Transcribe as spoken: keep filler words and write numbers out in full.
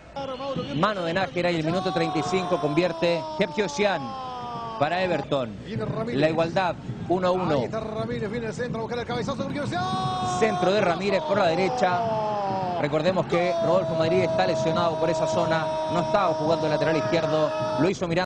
Mano de Nájera y el minuto treinta y cinco convierte Gebjosian para Everton. La igualdad, uno a uno. Centro de Ramírez por la derecha. Recordemos que Rodolfo Madrid está lesionado por esa zona. No estaba jugando el lateral izquierdo. Lo hizo mirando.